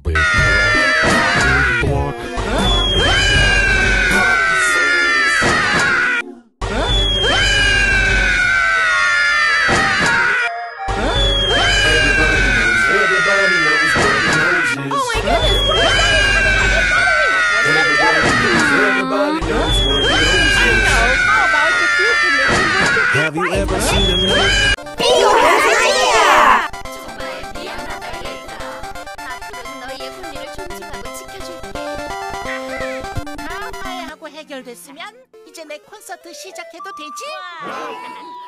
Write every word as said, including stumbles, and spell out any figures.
big block. Have you ever seen a note? 비교할 사이야! 정말 미안하다 얘들아. 앞으로는 너희의 권리를 존중하고 지켜줄게. 다 화해하고 해결됐으면 이제 내 콘서트 시작해도 되지?